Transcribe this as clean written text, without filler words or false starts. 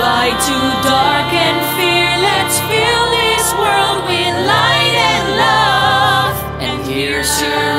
Goodbye to dark and fear. Let's fill this world with light and love. And here's your